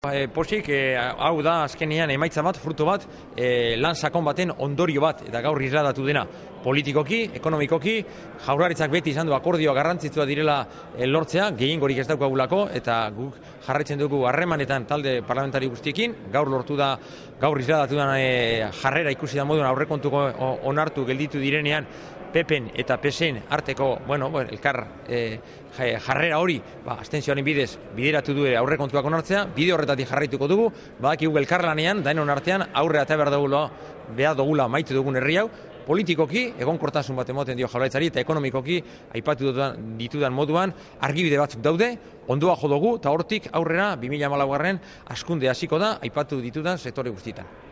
Posik, hau da azkenean emaitza bat, fruto bat, lan sakon baten ondorio bat, eta gaur isladatu dena politikoki, ekonomikoki, jaurlaritzak beti izan du akordioa garrantzitsua direla lortzea, gehiengorik ez daukagulako, eta guk jarraitzen dugu harremanetan talde parlamentari guztiekin, gaur lortu da, gaur isladatu da jarrera ikusi da moduan aurrekontuko onartu gelditu direnean, PPen eta PSen arteko, elkar jarrera hori, abstentzioaren bidez bideratu du aurrekontuak onartzea, bide horretatik jarraituko dugu, badakigu elkarlanean, denon artean, aurre eta behar dugula maitu dugun herri hau, politikoki, egonkortasun bat ematen dio jaurlaritzari eta ekonomikoki aipatu ditudan moduan argibide batzuk daude, ondoa jo dugu eta hortik aurrera 2014 hazkunde hasiko da aipatu ditudan sektore guztietan.